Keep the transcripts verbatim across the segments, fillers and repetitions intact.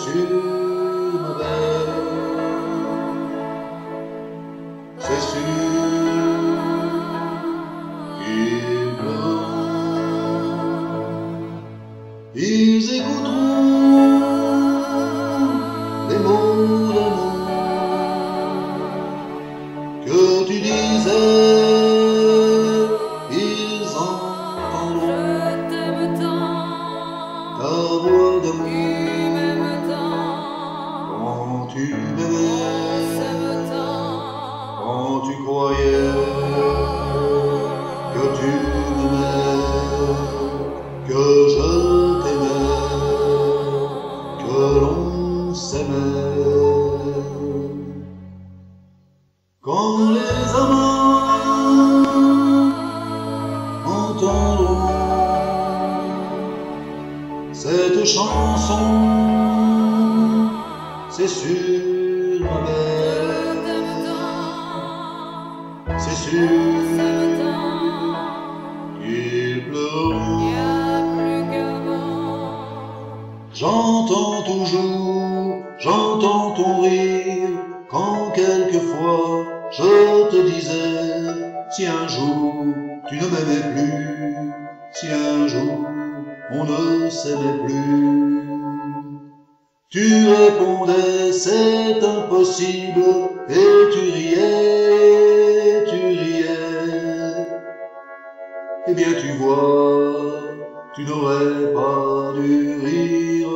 sûr, ma belle, c'est sûr qu'ils pleureront. Ils écouteront les mots d'amour que tu disais, ils entendront ta voix d'amour quand tu m'aimais, quand tu croyais que tu m'aimais, que je t'aimais, que l'on s'aimait. Quand les amants entendront cette chanson, c'est sûr, ma belle, c'est sûr qu'ils pleureront. J'entends toujours, j'entends ton rire, quand quelquefois je te disais, si un jour tu ne m'aimais plus, si un jour on ne s'aimait plus, tu répondais c'est impossible, et tu riais, tu riais. Eh bien tu vois, tu n'aurais pas dû rire.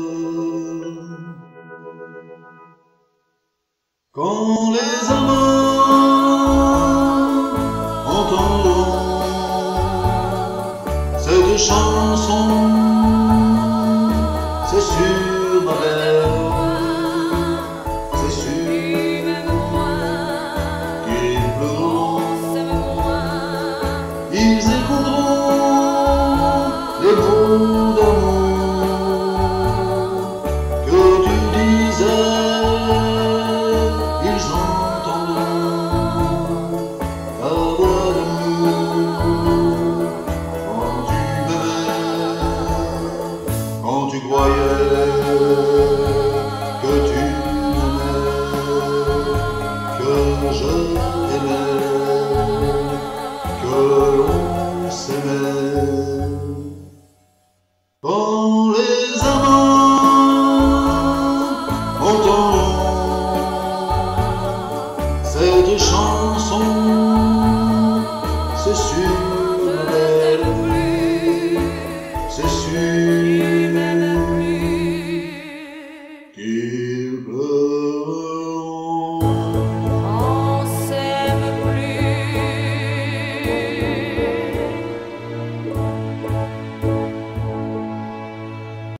Quand les amants entendront cette chanson, c'est sûr, ma belle, c'est sûr qu'ils pleureront. Ils écouteront les mots d'amour que tu disais, ils entendront ta voix d'amour quand tu m'aimais, quand tu croyais que tu m'aimais, que je t'aimais, que l'on s'aimait. Quand les amants entendront cette chanson, c'est sûr, ma belle, c'est sûr qu'ils